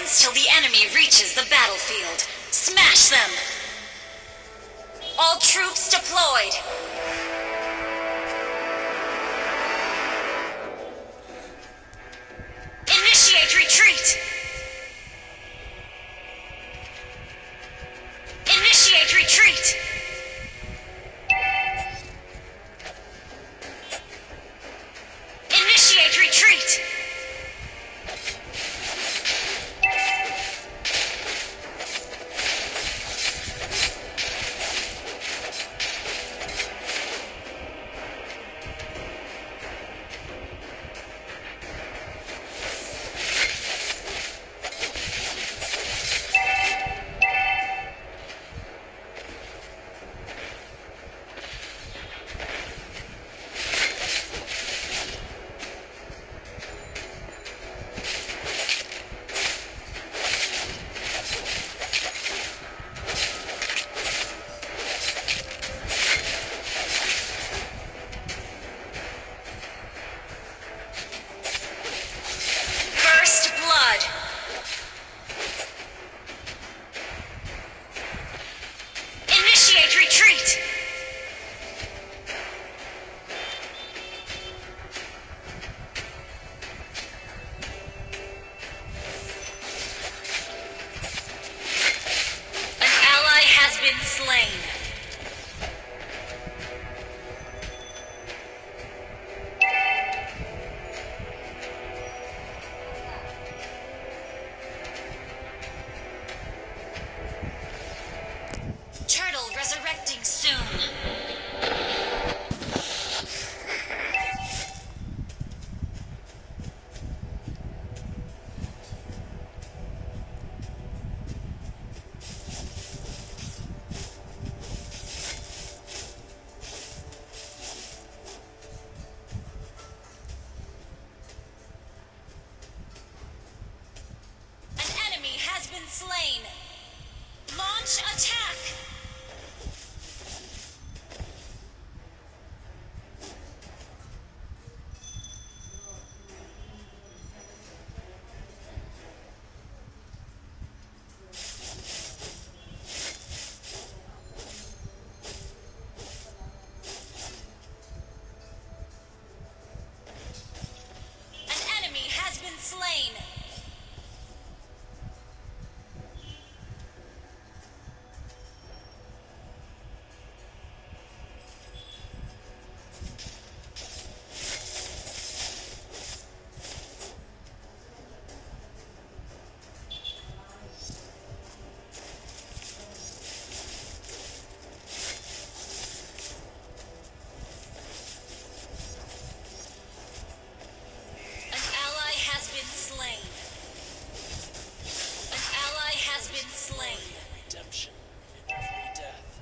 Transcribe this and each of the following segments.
seconds till the enemy reaches the battlefield. Smash them! All troops deployed! Initiate retreat! Initiate retreat! Initiate retreat! Retreat! An ally has been slain. Turtle resurrecting soon. An enemy has been slain. Launch attack! An enemy has been slain. Redemption in every death.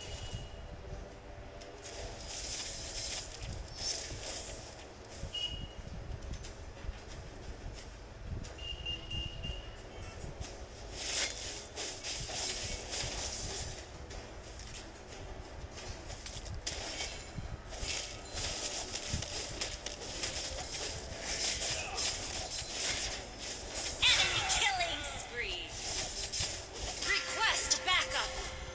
Enemy killing spree. Request backup.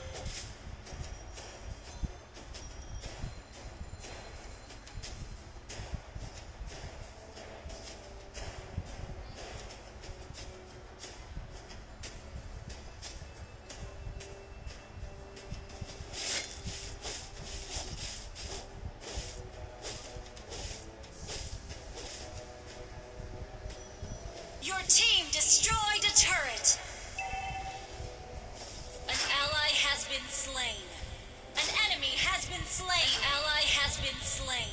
Your team destroyed a turret. An ally has been slain. An enemy has been slain. An ally has been slain.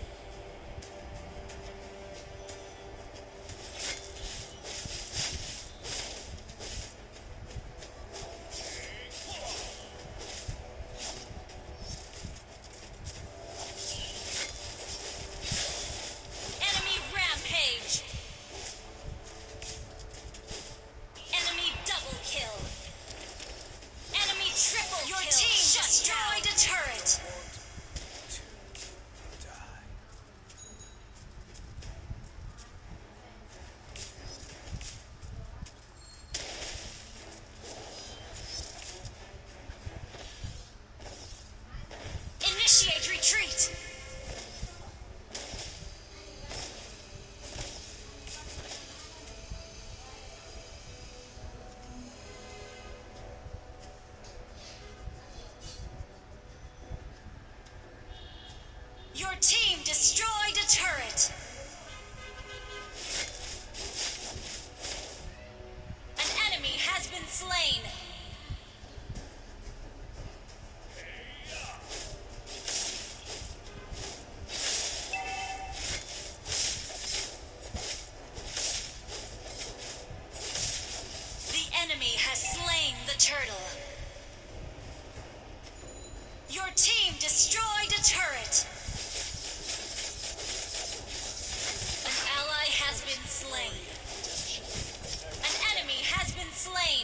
Enemy rampage. Enemy double kill. Enemy triple kill. Your team destroyed a turret. Your team destroyed a turret. An enemy has been slain. The enemy has slain the turtle. Your team destroyed a turret. An ally has been slain. An enemy has been slain.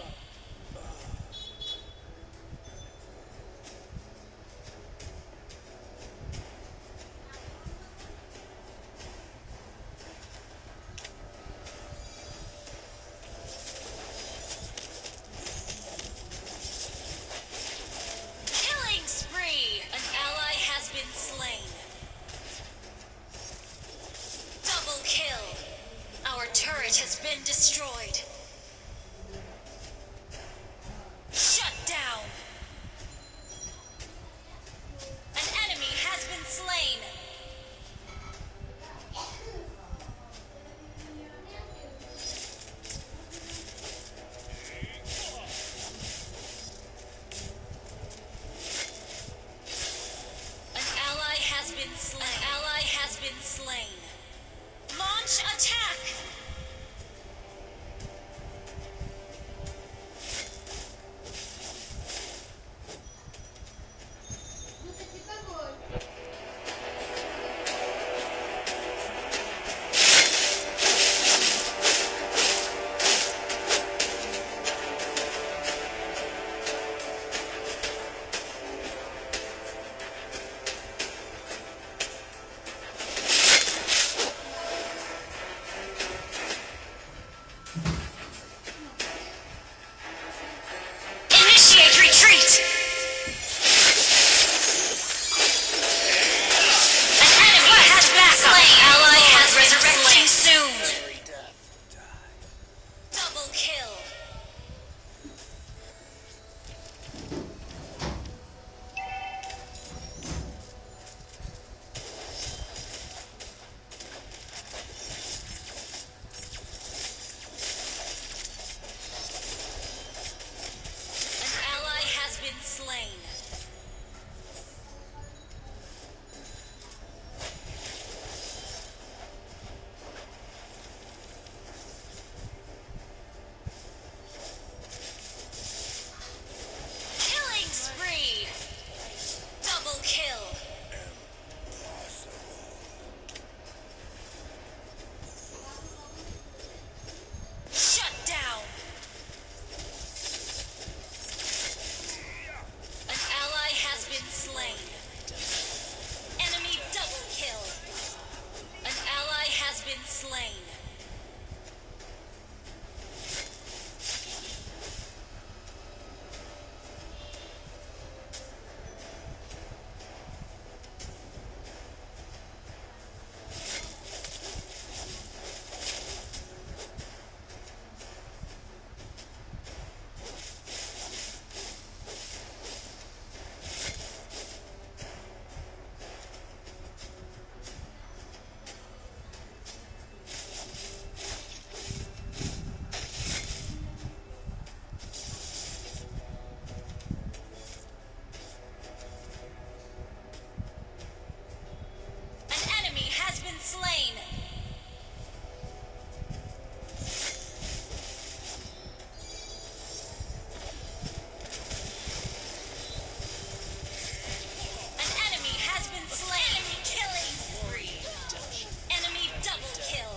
Killing spree. An ally has been slain. Double kill. Our turret has been destroyed. Shut down. An enemy has been slain. An ally has been slain. An ally has been slain. Launch attack. Initiate retreat! An enemy has been slain! Ally has resurrecting soon! Every death. Double kill! An ally has been slain. Killing spree! Double kill! Shut down! An ally has been slain. Enemy double kill. An ally has been slain. An enemy has been slain. An enemy has been slain. Enemy killing spree. Enemy double kill.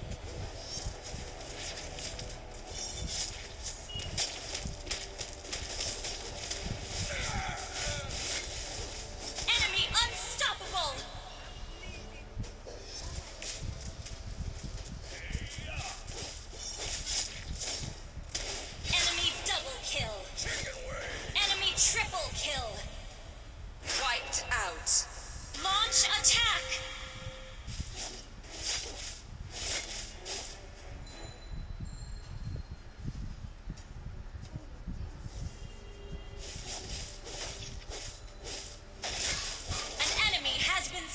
Enemy unstoppable. Enemy double kill. Enemy triple kill. Wiped out. Launch attack. An enemy has been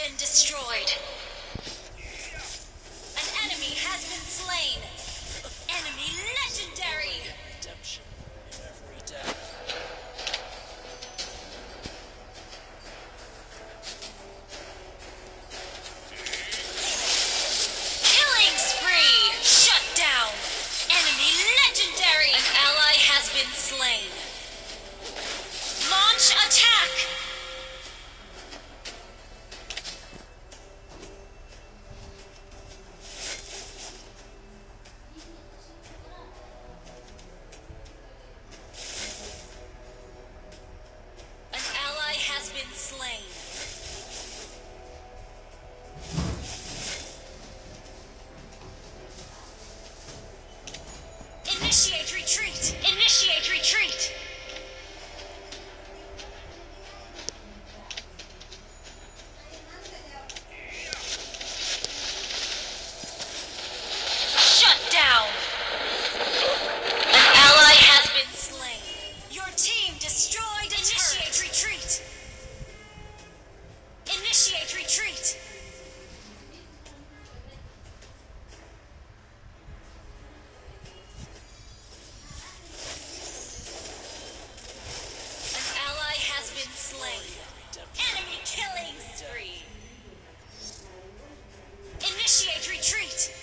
been destroyed. An enemy has been slain. Enemy legendary. Redemption in every death. Killing spree. Shut down. Enemy legendary. An ally has been slain. Launch attack. An ally has been slain. Initiate retreat! Initiate retreat! Shut down! An ally has been slain. Your team destroyed a Initiate retreat! Initiate retreat! An ally has been slain. Enemy killing spree. Initiate retreat.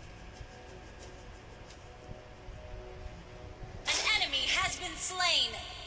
An enemy has been slain.